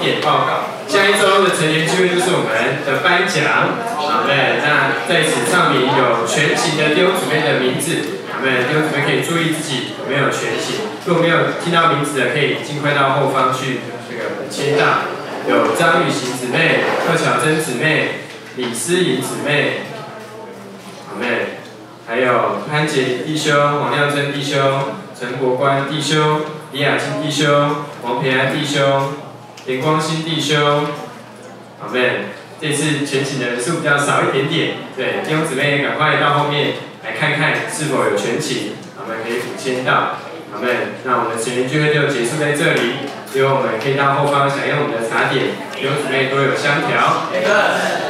点报告。下一周的成员聚会就是我们的颁奖。好嘞，那在此上面有全勤的弟兄姊妹的名字，我们弟兄姊妹可以注意自己有没有全勤。如果没有听到名字的，可以尽快到后方去这个签到。有张雨行姊妹、贺巧珍姊妹、李思颖姊妹，好妹，还有潘杰弟兄、王亮珍弟兄、陈国关弟兄、李雅清弟兄、王培安弟兄、连光兴弟兄，好妹。这次全勤的人数比较少一点点，对，弟兄姊妹赶快到后面来看看是否有全勤，我们可以补签到。好妹，那我们成员聚会就结束在这里，因为我们可以到后方享用我们的茶点，弟兄姊妹都有香条。